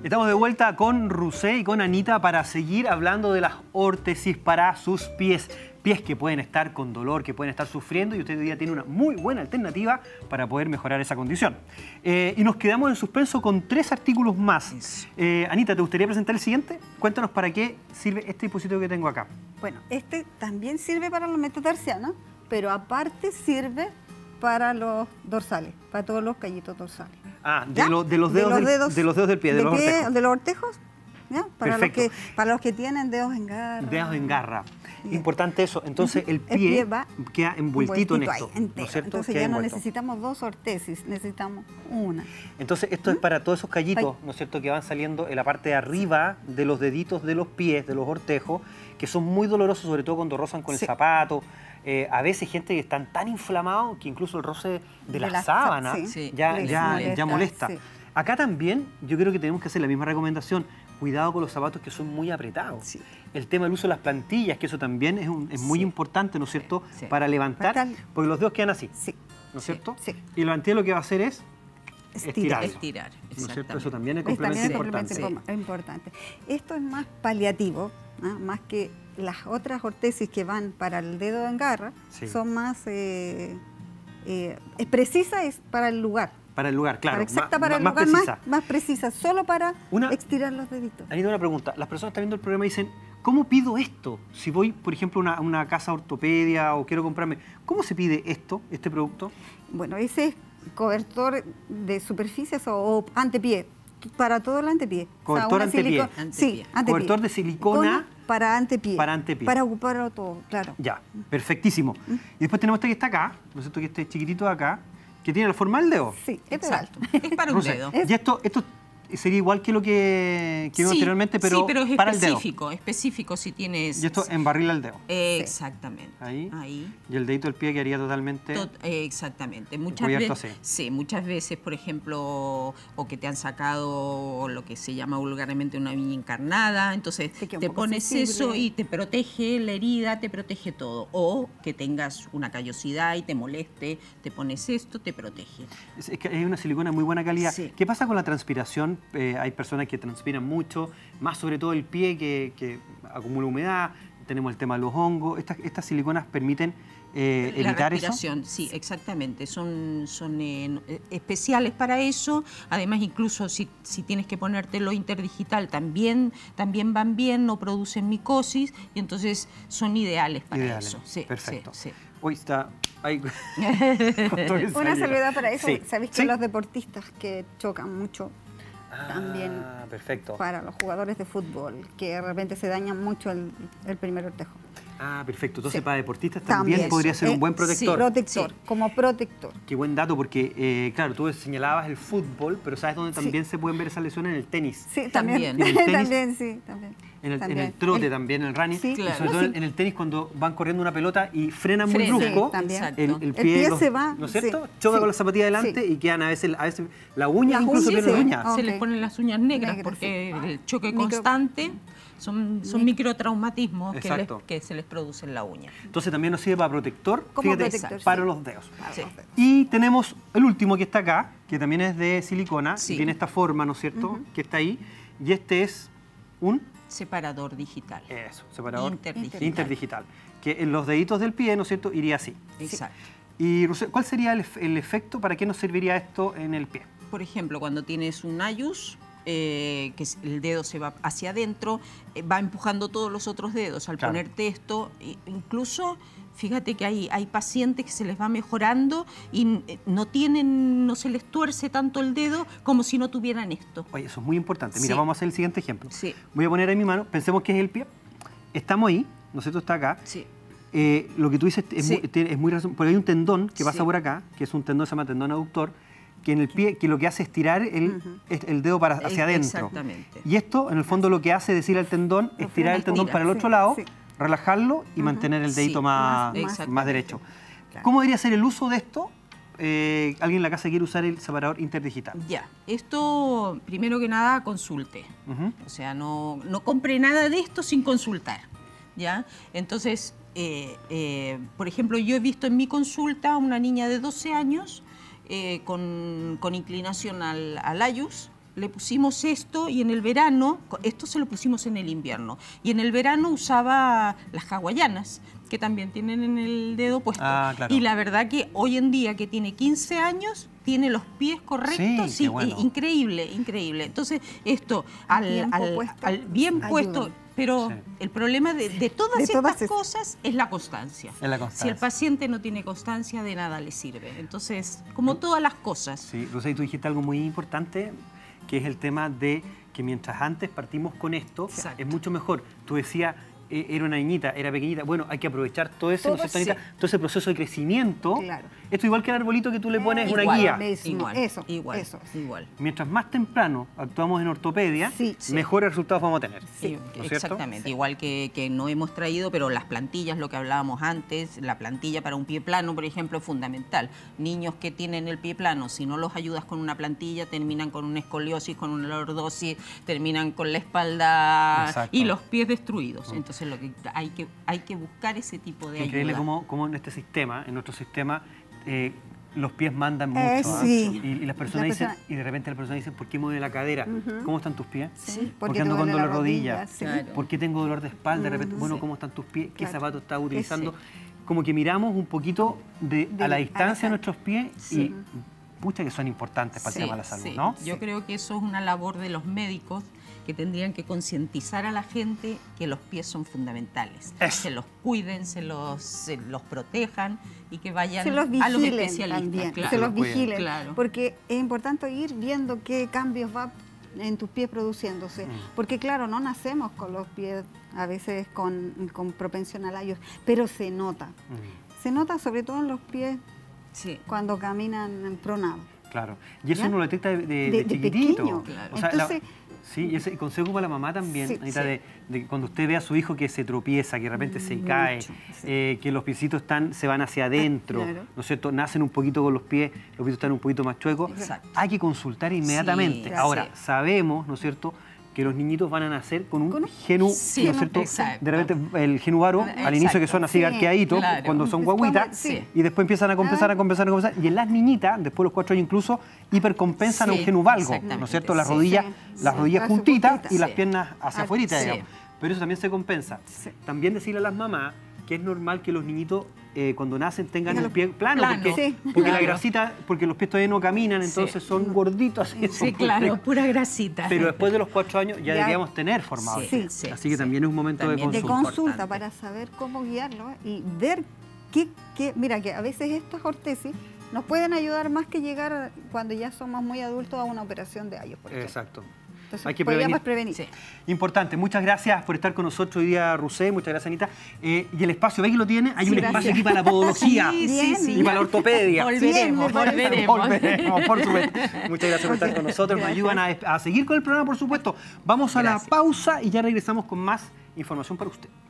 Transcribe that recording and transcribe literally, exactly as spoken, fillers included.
Estamos de vuelta con Rusé y con Anita para seguir hablando de las órtesis para sus pies. Pies que pueden estar con dolor, que pueden estar sufriendo, y usted hoy día tiene una muy buena alternativa para poder mejorar esa condición. Eh, y nos quedamos en suspenso con tres artículos más. Eh, Anita, ¿te gustaría presentar el siguiente? Cuéntanos para qué sirve este dispositivo que tengo acá. Bueno, este también sirve para los metatarsianos, pero aparte sirve para los dorsales, para todos los callitos dorsales. Ah, de, lo, de, los, dedos de, los del, dedos, de los dedos del pie, de, de los pie, ortejos. De los ortejos, ¿ya? Para, los que, Perfecto. para los que tienen dedos en garra. Dedos en garra. Bien. Importante eso. Entonces el pie, el pie va queda envueltito en ahí, esto. entero. ¿No es cierto? Entonces Queda ya no envuelto. necesitamos dos ortesis, necesitamos una. Entonces esto es para todos esos callitos, ¿no es cierto?, que van saliendo en la parte de arriba de los deditos de los pies, de los ortejos, que son muy dolorosos, sobre todo cuando rozan con Sí. el zapato. Eh, a veces gente que están tan inflamados que incluso el roce de, De la, la sábana sí. Sí. ya, Les ya, molesta, ya molesta. sí. Acá también yo creo que tenemos que hacer la misma recomendación. Cuidado con los zapatos que son muy apretados. Sí. El tema del uso de las plantillas, que eso también es, un, es muy Sí. importante, ¿no es cierto?, Sí. para levantar, Para- porque los dedos quedan así, Sí, ¿no es Sí. cierto? Sí. Y la plantilla lo que va a hacer es Estirar. estirarlo. Estirar, ¿No es cierto? exactamente. Eso también es Es complemento también importante. complemento importante. Esto es más paliativo, ¿ah? Más que las otras ortesis que van para el dedo en garra, Sí. son más eh, eh, es precisa es para el lugar. Para el lugar, claro. Para exacta más, para el más lugar, precisa. más, más precisa, solo para Una- estirar los deditos. Anita, una pregunta. Las personas que están viendo el programa dicen, ¿cómo pido esto? Si voy, por ejemplo, a una, una casa ortopedia o quiero comprarme, ¿cómo se pide esto, este producto? Bueno, ese es cobertor de superficies o, o antepié, para todo el antepié. Cobertor una antepié. silico- Antepié. Sí, antepié. Cobertor de silicona para antepié. para antepié. Para ocuparlo todo, claro. Ya, perfectísimo. Y después tenemos este que está acá, ¿no es cierto?, que este chiquitito de acá, que tiene la forma del dedo. Sí, este es Exacto. alto. Es para un Rosé, dedo. Y esto, esto sería igual que lo que, que vimos Sí, anteriormente, pero, sí, pero es para el dedo. específico, específico si tienes... Y esto embarrila el dedo. Eh, Exactamente. Ahí. Ahí. Y el dedito del pie quedaría totalmente... Tot- eh, exactamente. Muchas cubierto veces, así. sí, muchas veces, por ejemplo, o que te han sacado lo que se llama vulgarmente una viña encarnada, entonces Te queda un te poco pones sensible. eso y te protege la herida, te protege todo. O que tengas una callosidad y te moleste, te pones esto, te protege. Es, es que es una silicona de muy buena calidad. Sí. ¿Qué pasa con la transpiración? Eh, hay personas que transpiran mucho, más sobre todo el pie que, que acumula humedad. Tenemos el tema de los hongos. Estas, estas siliconas permiten eh, La evitar eso. respiración, sí, exactamente. Son, son eh, especiales para eso. Además, incluso si, si tienes que ponértelo interdigital, también, también van bien, no producen micosis y entonces son ideales para Ideales. eso. Sí, Perfecto. sí, sí. Hoy está... Ay, Una salvedad para eso, Sí. sabéis que Sí. los deportistas que chocan mucho también Ah, perfecto. para los jugadores de fútbol, que de repente se dañan mucho el, el primer ortejo. Ah, perfecto. Entonces, Sí. para deportistas también, También. podría ser Eh, un buen sí. protector. Protector, Sí. como protector. Qué buen dato, porque, eh, claro, tú señalabas el fútbol, pero ¿sabes dónde Sí. también se pueden ver esas lesiones? En el tenis. Sí, también. También. ¿Y en el tenis? También, sí, también. En el, También. en el trote El- también, en el running. Sí, y claro. sobre todo Sí. en el tenis cuando van corriendo una pelota y frenan muy Frena. brusco. Sí, también. Exacto. El, el El pie, pie los- se va, ¿no es cierto? sí, Choca sí. con la zapatilla adelante Sí. y quedan a veces, a veces la uña Las incluso uñas, pierde la sí. uña. Ah, Se ok. les ponen las uñas negras Negras, porque sí. el choque Micro- constante son, son Micro- microtraumatismos que, les- Exacto. que se les produce en la uña. Entonces también nos sirve para protector, Como fíjate, protector, para sí. los dedos. Para Sí. los dedos. Y tenemos el último que está acá, que también es de silicona, Sí. y tiene esta forma, ¿no es cierto?, que está ahí. Y este es un... Separador digital. Eso, separador Interdigital. interdigital. Que en los deditos del pie, ¿no es cierto?, iría así. Exacto. Y Rosé, ¿cuál sería el, ef- el efecto? ¿Para qué nos serviría esto en el pie? Por ejemplo, cuando tienes un ayus, eh, que es- el dedo se va hacia adentro, eh, va empujando todos los otros dedos. Al Claro. ponerte esto, i- incluso, fíjate que hay, hay pacientes que se les va mejorando y eh, no tienen, no se les tuerce tanto el dedo como si no tuvieran esto. Oye, eso es muy importante. Mira, Sí. vamos a hacer el siguiente ejemplo. Sí. Voy a poner ahí mi mano, pensemos que es el pie. Estamos ahí, ¿no es cierto?, está acá. Sí. Eh, lo que tú dices es, Sí. muy, tiene- es muy razón, porque hay un tendón que pasa Sí. por acá, que es un tendón, se llama tendón aductor, que en el pie, que lo que hace es tirar el, es- el dedo para, hacia Eh, adentro. exactamente. Y esto, en el fondo, lo que hace es decir al tendón, estirar el tendón Estira, para el otro sí, lado, sí. relajarlo y mantener el dedito Sí, más, más- más exactamente. derecho. Claro. ¿Cómo debería ser el uso de esto? Eh, alguien en la casa quiere usar el separador interdigital. Ya, esto primero que nada consulte. Ujú. O sea, no, no compre nada de esto sin consultar. ¿Ya? Entonces, eh, eh, por ejemplo, yo he visto en mi consulta a una niña de doce años eh, con, con inclinación al, al ayus, le pusimos esto y en el verano, esto se lo pusimos en el invierno, y en el verano usaba las hawaianas, que también tienen en el dedo puesto. Ah, claro. Y la verdad que hoy en día, que tiene quince años, tiene los pies correctos, Sí, qué bueno. eh, increíble, increíble. Entonces, esto, al, tiempo al- puesto, al bien ayuda. puesto, pero Sí. el problema de, de todas De estas todas es- cosas es la constancia. Es la constancia. Si el paciente no tiene constancia, de nada le sirve. Entonces, como todas las cosas. Sí, Rosa, y tú dijiste algo muy importante, que es el tema de que mientras antes partimos con esto, Exacto. es mucho mejor. Tú decías, eh, era una niñita, era pequeñita. Bueno, hay que aprovechar todo ese, ¿no es Todo, cierto, Anita? sí. todo ese proceso de crecimiento. Claro. Esto igual que el arbolito que tú le pones una Igual, guía. mismo. Igual, Eso, igual, eso. igual. Mientras más temprano actuamos en ortopedia, Sí, sí. mejores resultados vamos a tener. Sí, ¿no es cierto? exactamente, igual que, que no hemos traído, pero las plantillas, lo que hablábamos antes, la plantilla para un pie plano, por ejemplo, es fundamental. Niños que tienen el pie plano, si no los ayudas con una plantilla, terminan con una escoliosis, con una lordosis, terminan con la espalda Exacto. y los pies destruidos. Entonces lo que hay que hay que buscar ese tipo de Increíble ayuda. cómo, cómo en este sistema, en nuestro sistema, eh, los pies mandan mucho. Eh, ¿ah? sí. Y, y las personas La dicen, persona- y de repente las personas dicen, ¿por qué mueve la cadera? ¿Cómo están tus pies? Sí, ¿Por porque qué ando te con duele la dolor de rodilla? rodilla, sí. Claro. ¿Por qué tengo dolor de espalda? De repente, Mm, bueno, sí. ¿cómo están tus pies? ¿Qué Claro. zapato estás Que utilizando? sí. Como que miramos un poquito de, De- a la a la distancia de distancia. nuestros pies Sí. y pucha que son importantes para el Sí, tema de la salud, sí. ¿no? Yo creo que eso es una labor de los médicos que tendrían que concientizar a la gente que los pies son fundamentales. Eso. Se los cuiden, se los, se los protejan y que vayan Se los a los vigilen especialistas. también, Claro. se los Cuiden. vigilen, Claro. porque es importante ir viendo qué cambios va en tus pies produciéndose, Mm. porque claro, no nacemos con los pies a veces con, con propensión a layos, pero se nota, Mm, se nota sobre todo en los pies Sí. cuando caminan pronados. claro. Y eso ¿Ya? uno lo detecta de, de- De- de de chiquitito. pequeño. Claro. O sea, la- Entonces- sí, y ese consejo para la mamá también, Sí, Anita, sí. de, de que cuando usted ve a su hijo que se tropieza, que de repente se Mucho, cae, sí. eh, que los piecitos están, se van hacia adentro, claro. ¿no es cierto? Nacen un poquito con los pies, los pies están un poquito más chuecos. Exacto. Hay que consultar inmediatamente. Sí, Ahora, sí. sabemos, ¿no es cierto?, que los niñitos van a nacer con un Con un genu, Sí, ¿no es cierto? exacto. De repente el genuvaro, al Exacto. inicio que son así Sí, arqueaditos, claro. cuando son Es guaguitas, cuando- sí. y después empiezan a compensar, Ah. a compensar, a compensar. Y en las niñitas, después de los cuatro años incluso, hipercompensan a un Sí, genuvalgo, ¿no es exactamente, cierto? Las sí. rodillas, Sí, las sí. rodillas Brazo juntitas puntita. y las Sí. piernas hacia Ah, afuera, sí. digamos. Pero eso también se compensa. Sí. También decirle a las mamás que es normal que los niñitos eh, cuando nacen tengan Tengan el los pie plano, plano. porque, Sí. porque la Claro. grasita, porque los pies todavía no caminan, Sí. entonces son gorditos así. son Sí, claro, pura grasita. Pero después de los cuatro años ya, Ya. deberíamos tener formado. Sí, esto. sí, Así que sí. también es un momento También de De consulta. consulta importante. para saber cómo guiarlo y ver qué, qué, mira que a veces estas ortesis nos pueden ayudar más que llegar a- cuando ya somos muy adultos a una operación de ayos, por ejemplo. Exacto. Entonces, Hay que podríamos prevenir. prevenir. Sí. Importante. Muchas gracias por estar con nosotros hoy día, Rusé. Muchas gracias, Anita. Eh, y el espacio, ¿ve que lo tiene? Hay Sí, un gracias. espacio aquí para la podología Sí, Bien. sí, sí. y para la ortopedia. Volveremos, Bien, me parece. volveremos. Volveremos, por supuesto. Muchas gracias por estar con nosotros. Nos Gracias. ayudan a, a seguir con el programa, por supuesto. Vamos a la Gracias. pausa y ya regresamos con más información para usted.